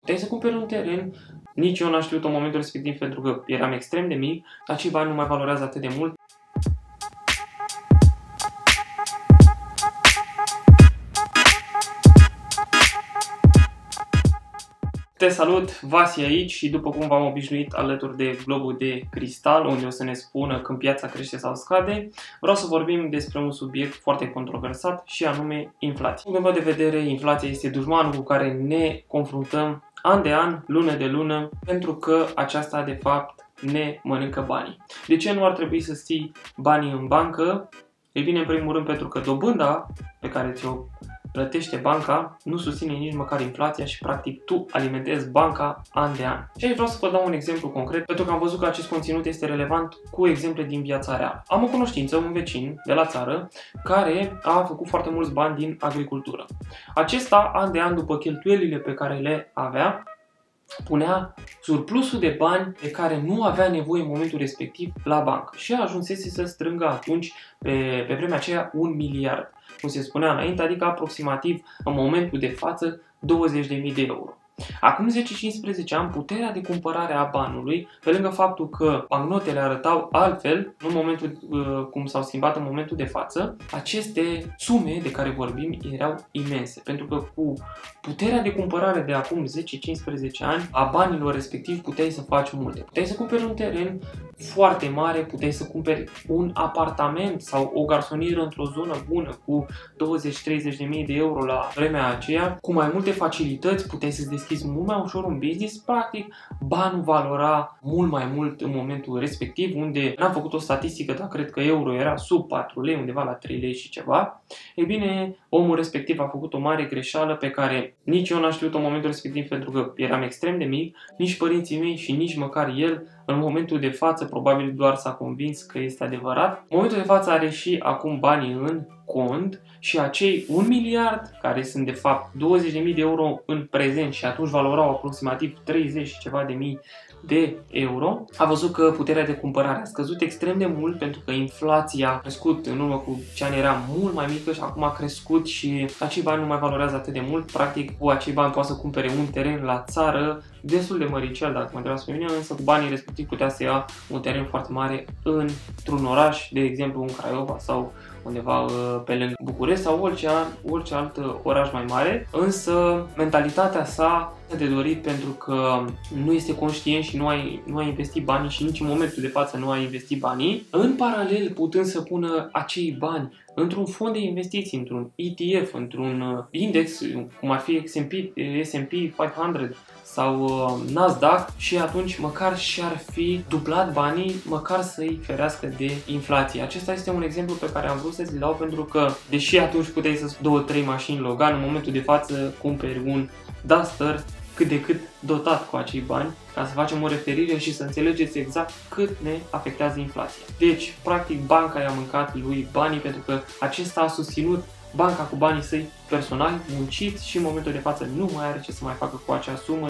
puteai să cumperi un teren. Nici eu n-am știut în momentul respectiv pentru că eram extrem de mic, acei bani nu mai valorează atât de mult. Te salut, Vasi aici și după cum v-am obișnuit alături de globul de cristal, unde o să ne spună când piața crește sau scade, vreau să vorbim despre un subiect foarte controversat și anume inflație. Din punct de vedere, inflația este dușmanul cu care ne confruntăm an de an, lună de lună, pentru că aceasta de fapt ne mănâncă banii. De ce nu ar trebui să ții banii în bancă? Ei bine, în primul rând pentru că dobânda pe care ți-o plătește banca nu susține nici măcar inflația și practic tu alimentezi banca an de an. Și aici vreau să vă dau un exemplu concret pentru că am văzut că acest conținut este relevant cu exemple din viața reală. Am o cunoștință, un vecin de la țară care a făcut foarte mulți bani din agricultură. Acesta an de an, după cheltuielile pe care le avea, punea surplusul de bani de care nu avea nevoie în momentul respectiv la bancă și ajunsese să strângă atunci, pe vremea aceea, 1 miliard, cum se spunea înainte, adică aproximativ în momentul de față 20.000 de euro. Acum 10-15 ani, puterea de cumpărare a banului, pe lângă faptul că bancnotele arătau altfel, în momentul, cum s-au schimbat în momentul de față, aceste sume de care vorbim erau imense, pentru că cu puterea de cumpărare de acum 10-15 ani a banilor respectiv puteai să faci multe. Puteai să cumperi un teren foarte mare, puteai să cumperi un apartament sau o garsonieră într-o zonă bună cu 20-30.000 de euro la vremea aceea, cu mai multe facilități, puteai să-ți deschizi mult mai ușor un business, practic banul valora mult mai mult în momentul respectiv, unde n-am făcut o statistică, dar cred că euro era sub 4 lei, undeva la 3 lei și ceva. Ei bine, omul respectiv a făcut o mare greșeală pe care nici eu n-am știut în momentul respectiv pentru că eram extrem de mic, nici părinții mei și nici măcar el. În momentul de față probabil doar s-a convins că este adevărat. În momentul de față are și acum banii în cont și acei 1 miliard, care sunt de fapt 20.000 de euro în prezent și atunci valorau aproximativ 30 și ceva de mii de euro, a văzut că puterea de cumpărare a scăzut extrem de mult pentru că inflația a crescut în urmă cu ce ani era mult mai mică și acum a crescut și acei bani nu mai valorează atât de mult. Practic cu acei bani poate să cumpere un teren la țară destul de măricel, dacă mă întrebați pe mine, însă cu banii respectiv putea să ia un teren foarte mare într-un oraș, de exemplu în Craiova sau undeva pe lângă București sau orice alt oraș mai mare, însă mentalitatea sa de dorit pentru că nu este conștient și nu a investit banii și nici în momentul de față nu a investit banii, în paralel putând să pună acei bani într-un fond de investiții, într-un ETF, într-un index, cum ar fi S&P 500 sau Nasdaq și atunci măcar și-ar fi dublat banii, măcar să-i ferească de inflație. Acesta este un exemplu pe care am vrut să-ți dau pentru că, deși atunci puteai să 2-3 mașini Logan, în momentul de față cumperi un Duster cât de cât dotat cu acei bani, ca să facem o referire și să înțelegeți exact cât ne afectează inflația. Deci, practic, banca i-a mâncat lui banii pentru că acesta a susținut banca cu banii săi personali, munciți și în momentul de față nu mai are ce să mai facă cu acea sumă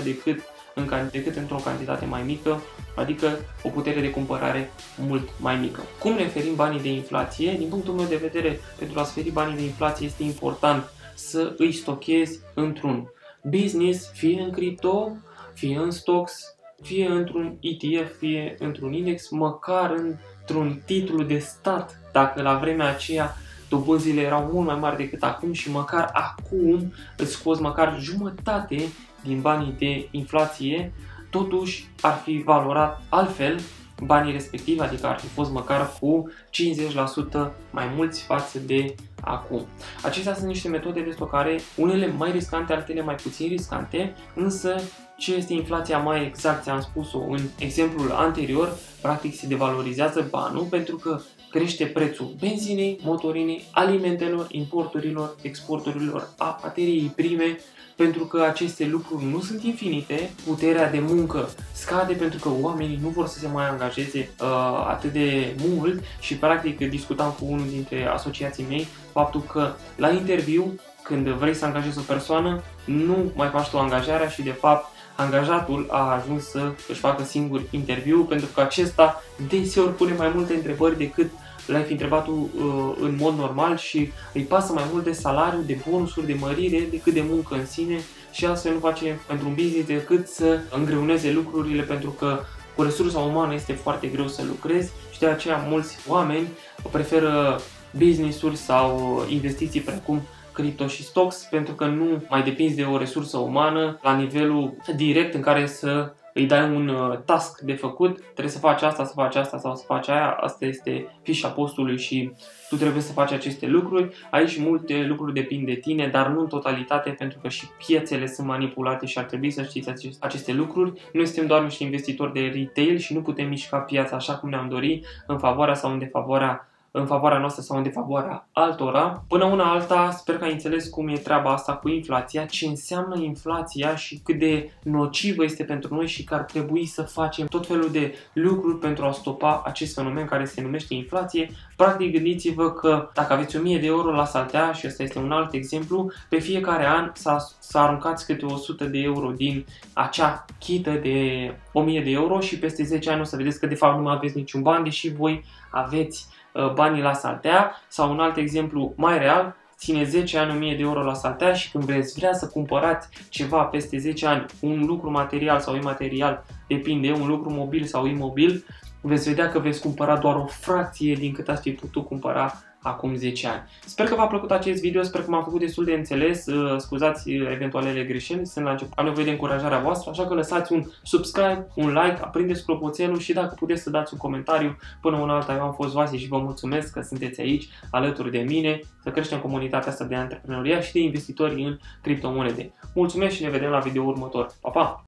decât într-o cantitate mai mică, adică o putere de cumpărare mult mai mică. Cum ne ferim banii de inflație? Din punctul meu de vedere, pentru a-ți feri banii de inflație este important să îi stochezi într-un business, fie în cripto, fie în stocks, fie într-un ETF, fie într-un index, măcar într-un titlu de stat, dacă la vremea aceea dobânzile erau mult mai mari decât acum și măcar acum îți scoți măcar jumătate din banii de inflație, totuși ar fi valorat altfel banii respectivi, adică ar fi fost măcar cu 50% mai mulți față de acum. Acestea sunt niște metode de stocare, unele mai riscante, altele mai puțin riscante, însă ce este inflația mai exact, ți-am spus-o în exemplul anterior, practic se devalorizează banul pentru că crește prețul benzinei, motorinei, alimentelor, importurilor, exporturilor, a materiei prime, pentru că aceste lucruri nu sunt infinite, puterea de muncă scade pentru că oamenii nu vor să se mai angajeze atât de mult și practic discutam cu unul dintre asociații mei faptul că la interviu, când vrei să angajezi o persoană, nu mai faci tu angajarea și de fapt angajatul a ajuns să își facă singur interviu pentru că acesta deseori pune mai multe întrebări decât l-ai fi întrebat tu în mod normal și îi pasă mai mult de salariu, de bonusuri, de mărire decât de muncă în sine și astfel nu face pentru un business decât să îngreuneze lucrurile, pentru că cu resursa umană este foarte greu să lucrezi și de aceea mulți oameni preferă business-uri sau investiții precum cripto și stocks, pentru că nu mai depinzi de o resursă umană la nivelul direct în care să îi dai un task de făcut, trebuie să faci asta, să faci asta sau să faci aia, asta este fișa postului și tu trebuie să faci aceste lucruri. Aici multe lucruri depind de tine, dar nu în totalitate, pentru că și piețele sunt manipulate și ar trebui să știți aceste lucruri. Noi suntem doar niște investitori de retail și nu putem mișca piața așa cum ne-am dorit, în favoarea sau în defavoarea noastră sau în defavoarea altora. Până una alta, sper că ai înțeles cum e treaba asta cu inflația, ce înseamnă inflația și cât de nocivă este pentru noi și că ar trebui să facem tot felul de lucruri pentru a stopa acest fenomen care se numește inflație. Practic, gândiți-vă că dacă aveți 1000 de euro la saltea, și ăsta este un alt exemplu, pe fiecare an să aruncați câte 100 de euro din acea chită de 1000 de euro și peste 10 ani o să vedeți că de fapt nu mai aveți niciun ban, deși voi aveți banii la saltea. Sau un alt exemplu mai real, ține 10 ani 1000 de euro la saltea și când veți vrea să cumpărați ceva peste 10 ani, un lucru material sau imaterial, depinde, un lucru mobil sau imobil, veți vedea că veți cumpăra doar o fracție din cât ați fi putut cumpăra acum 10 ani. Sper că v-a plăcut acest video, sper că m-am făcut destul de înțeles, scuzați eventualele greșeli, sunt la început, am nevoie de încurajarea voastră, așa că lăsați un subscribe, un like, aprindeți clopoțelul și dacă puteți să dați un comentariu. Până una alta, eu am fost Vasi și vă mulțumesc că sunteți aici alături de mine, să creștem comunitatea asta de antreprenoriat și de investitori în criptomonede. Mulțumesc și ne vedem la video următor. Pa, pa!